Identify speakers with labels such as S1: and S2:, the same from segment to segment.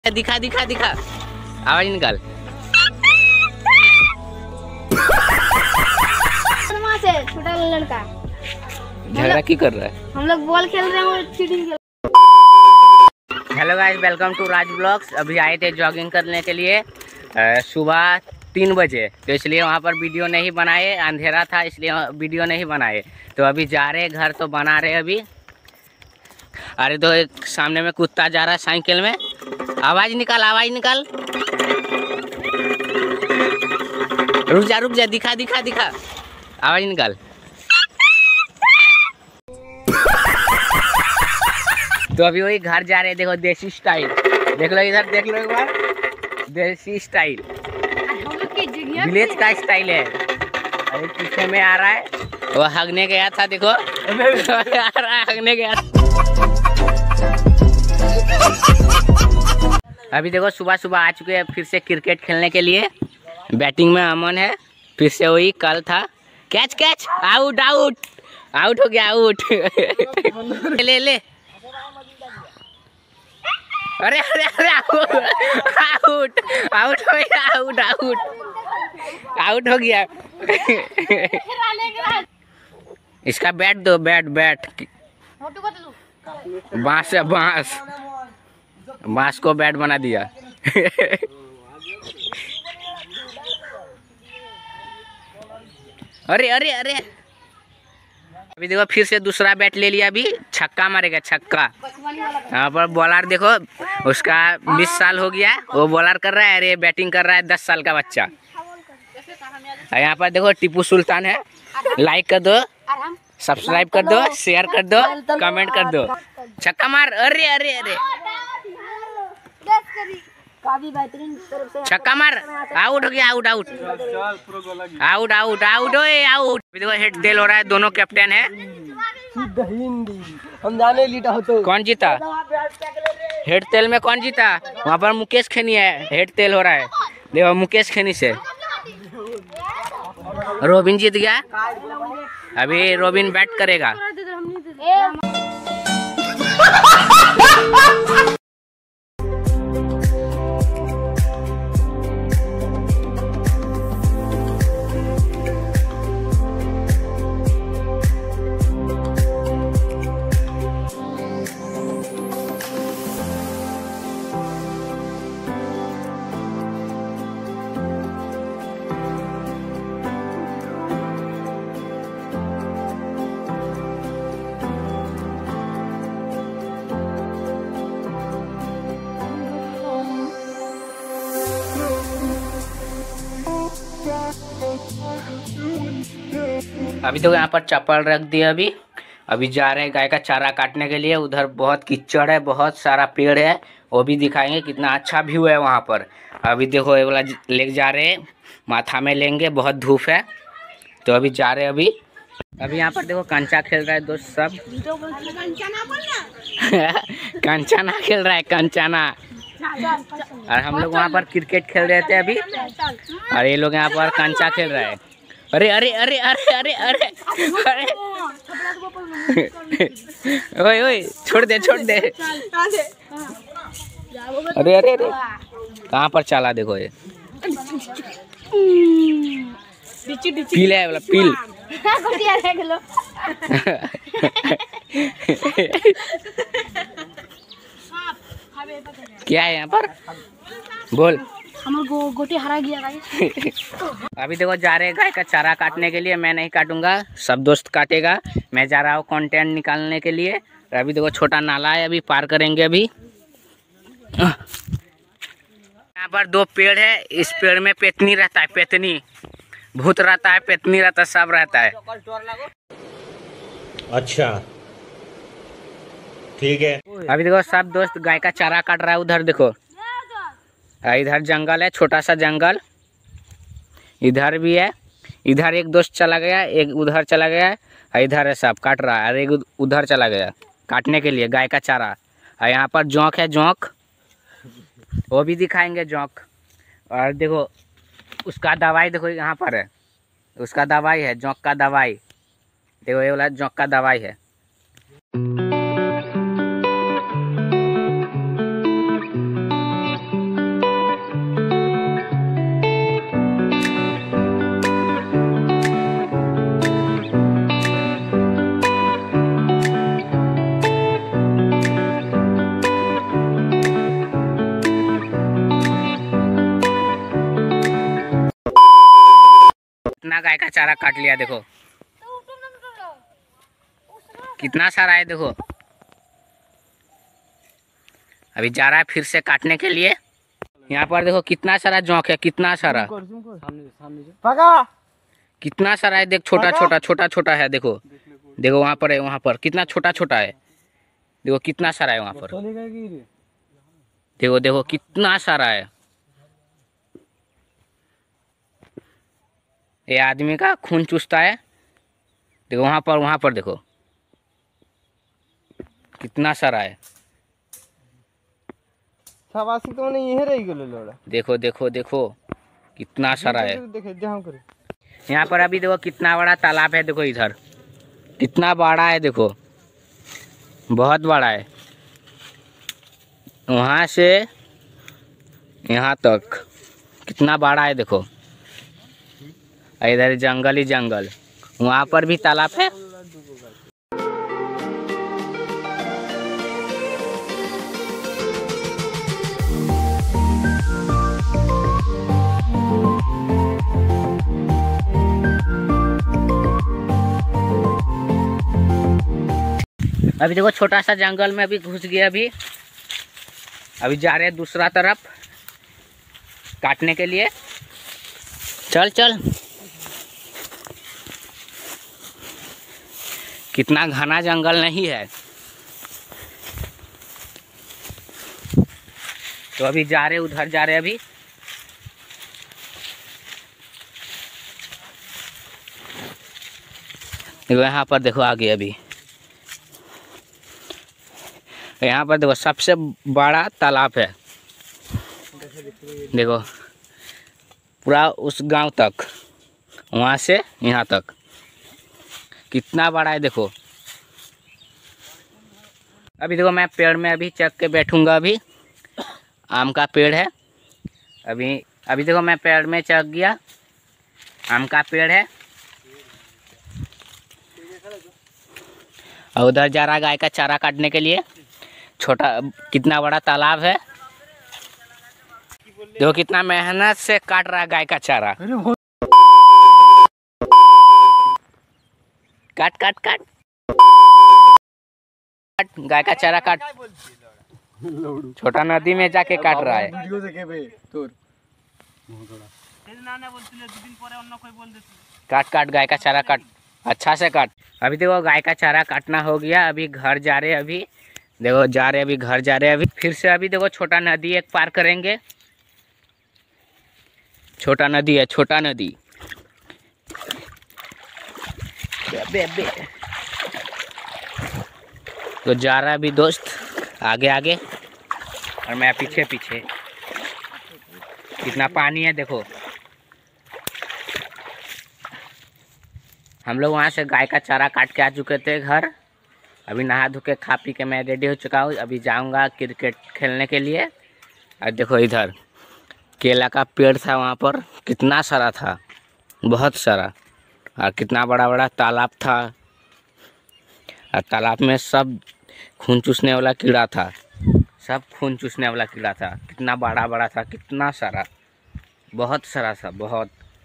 S1: दिखा दिखा दिखा, आवाज निकाल।
S2: छोटा लड़का
S1: झगड़ा की कर रहा है?
S2: हम लोग बॉल खेल रहे हैं, चीटिंग खेल।
S1: Hello guys, welcome to Raj blogs. अभी आए थे जॉगिंग करने के लिए सुबह 3 बजे, तो इसलिए वहाँ पर वीडियो नहीं बनाए, अंधेरा था इसलिए वीडियो नहीं बनाए। तो अभी जा रहे घर, तो बना रहे अभी। अरे तो एक सामने में कुत्ता जा रहा है साइकिल में, आवाज निकाल, आवाज निकाल। रुक जा, दिखा दिखा दिखा, आवाज निकाल। तो अभी वही घर जा रहे, देखो देसी स्टाइल, देख लो इधर, देख लो एक बार, देसी स्टाइल, विलेज का स्टाइल है। अरे पीछे में आ रहा है, वो हगने गया था, देखो आ रहा है, हगने गया। अभी देखो सुबह सुबह आ चुके हैं फिर से क्रिकेट खेलने के लिए। बैटिंग में अमन है, फिर से वही कल था। Catch catch, out out, out हो गया, आउट। ले ले, अरे अरे अरे, आउट आउट आउट हो गया, आउट आउट आउट हो गया। इसका बैट दो, बैट बैट, बांस है, बांस, बांस को बैट बना दिया। अरे अरे अरे, अभी देखो फिर से दूसरा बैट ले लिया, अभी छक्का मारेगा, छक्का। यहाँ पर बॉलर देखो, उसका 20 साल हो गया, वो बॉलर कर रहा है, अरे बैटिंग कर रहा है 10 साल का बच्चा। यहाँ पर देखो टीपू सुल्तान है। लाइक कर दो, सब्सक्राइब कर दो, शेयर कर दो, कमेंट कर दो। छक्का मार, अरे अरे अरे, छक्का मार, आउट हो गया, out out out out out, ओए आउट। देखो हेड टेल हो रहा है, दोनों कैप्टन है।
S3: हम जाने लीटा हो तो
S1: कौन जीता? हेड टेल में कौन जीता? वहाँ पर मुकेश खेनी है, हेड टेल हो रहा है, देखो मुकेश खेनी से रोबिन जीत गया। अभी रोबिन बैट करेगा। अभी तो यहाँ पर चप्पल रख दिया। अभी जा रहे हैं गाय का चारा काटने के लिए। उधर बहुत कीचड़ है, बहुत सारा पेड़ है, वो भी दिखाएंगे, कितना अच्छा व्यू है वहाँ पर। अभी देखो ये वाला लेके जा रहे हैं, माथा में लेंगे, बहुत धूप है, तो अभी जा रहे हैं। अभी यहाँ पर देखो कंचा खेल रहा है दोस्त सब। कंचाना खेल रहा है, कंचाना। और हम लोग वहाँ पर क्रिकेट खेल रहे थे अभी, और ये लोग यहाँ पर कंचा खेल रहा है। अरे अरे अरे अरे अरे अरे अरे, ओए ओए, छोड़ दे छोड़ दे। अरे अरे अरे, कहाँ पर चला देखो ये, पील है वाला, पील। क्या है यहाँ पर, बोल।
S2: गोटी हरा गया भाई।
S1: अभी देखो जा रहे हैं गाय का चारा काटने के लिए। मैं नहीं काटूंगा, सब दोस्त काटेगा, मैं जा रहा हूँ कंटेंट निकालने के लिए। अभी देखो छोटा नाला है, अभी पार करेंगे। अभी यहाँ पर 2 पेड़ है, इस पेड़ में पेतनी रहता है, पेतनी, भूत रहता है, पेतनी रहता है, सब रहता है।
S4: अच्छा ठीक है।
S1: अभी देखो सब दोस्त गाय का चारा काट रहा है। उधर देखो, इधर जंगल है, छोटा सा जंगल, इधर भी है। इधर एक दोस्त चला गया, एक उधर चला गया, इधर है, सब काट रहा है, और एक उधर चला गया काटने के लिए गाय का चारा। और यहाँ पर जोंक है, जोंक, वो भी दिखाएंगे जोंक। और देखो उसका दवाई, देखो यहाँ पर है, उसका दवाई है, जोंक का दवाई, देखो ये वाला जोंक का दवाई है। गाय का चारा काट लिया देखो, कितना सारा है देखो। अभी जा रहा है फिर से काटने के लिए। यहाँ पर देखो कितना सारा जोंक है, कितना सारा, कितना सारा है देख, छोटा छोटा छोटा छोटा है देखो, देखो वहाँ पर है, वहाँ पर कितना छोटा छोटा है, देखो कितना सारा है वहाँ पर, देखो देखो कितना सारा है। ये आदमी का खून चूसता है, देखो वहाँ पर देखो कितना सारा है।
S3: तो यही रही गलो,
S1: देखो देखो देखो कितना सारा है। यहाँ पर अभी देखो कितना बड़ा तालाब है, देखो इधर कितना बड़ा है, देखो बहुत बड़ा है, वहाँ से यहाँ तक कितना बड़ा है देखो। इधर जंगल ही जंगल, वहाँ पर भी तालाब है। अभी देखो छोटा सा जंगल में अभी घुस गया, अभी जा रहे हैं दूसरा तरफ काटने के लिए। चल चल, कितना घना जंगल नहीं है। तो अभी जा रहे, उधर जा रहे अभी। देखो यहाँ पर देखो आगे, अभी यहाँ पर देखो सबसे बड़ा तालाब है, देखो पूरा उस गांव तक, वहाँ से यहाँ तक कितना बड़ा है देखो। अभी देखो मैं पेड़ में अभी चढ़ के बैठूंगा, अभी आम का पेड़ है। अभी देखो मैं पेड़ में चढ़ गया, आम का पेड़ है। और उधर जा रहा गाय का चारा काटने के लिए। छोटा कितना बड़ा तालाब है, देखो कितना मेहनत से काट रहा है गाय का चारा। काट काट काट गाय का चारा काट, छोटा नदी में जाके काट रहा है। काट काट गाय का चारा काट, अच्छा से काट। अभी देखो गाय का चारा काटना हो गया, अभी घर जा रहे, अभी देखो जा रहे, अभी घर जा रहे, अभी फिर से अभी देखो छोटा नदी एक पार करेंगे। छोटा नदी है, छोटा नदी। बे बे। तो जा रहा है अभी दोस्त आगे आगे, और मैं पीछे पीछे। कितना पानी है देखो। हम लोग वहाँ से गाय का चारा काट के आ चुके थे घर। अभी नहा धो के खा पी के मैं रेडी हो चुका हूँ। अभी जाऊँगा क्रिकेट खेलने के लिए। और देखो इधर केला का पेड़ था, वहाँ पर कितना सारा था, बहुत सारा। और कितना बड़ा बड़ा तालाब था, और तालाब में सब खून चूसने वाला कीड़ा था, सब खून चूसने वाला कीड़ा था। कितना बड़ा बड़ा था, कितना सारा, बहुत सारा था, बहुत।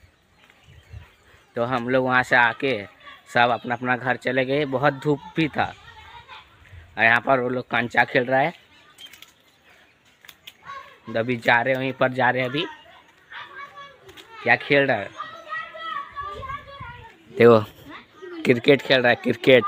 S1: तो हम लोग वहाँ से आके सब अपना अपना घर चले गए। बहुत धूप भी था, और यहाँ पर वो लोग कंचा खेल रहा है। अभी जा रहे, वहीं पर जा रहे। अभी क्या खेल रहा है देखो, क्रिकेट खेल रहा है, क्रिकेट।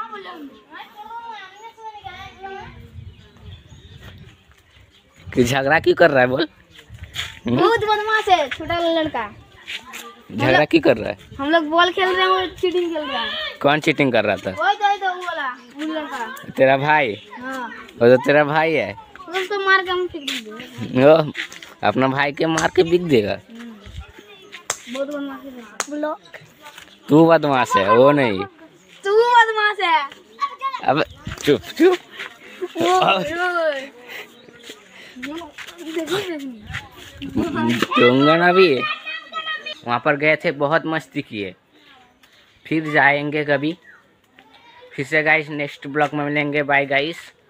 S1: कि झगड़ा क्यों कर रहा है बोल?
S2: बहुत बदमाश है छोटा लड़का।
S1: झगड़ा क्यों कर रहा है?
S2: हम लोग बॉल खेल रहे हैं, वो चीटिंग खेल रहा है।
S1: कौन चीटिंग कर रहा था?
S2: वही तो वो वाला लड़का।
S1: तेरा भाई?
S2: हाँ,
S1: वो तो तेरा भाई है।
S2: तो मार के हम फेंक देंगे।
S1: ओ, अपना भाई के मार के बिक देगा।
S2: बहुत बदमाश है। बोलो,
S1: तू बदमाश है, वो नहीं।
S2: तू बदमाश है।
S1: अब चुप चुप। दूंगा ना भी। वहाँ पर गए थे, बहुत मस्ती किए। फिर जाएंगे कभी, फिर से गाइस नेक्स्ट ब्लॉग में मिलेंगे। Bye guys.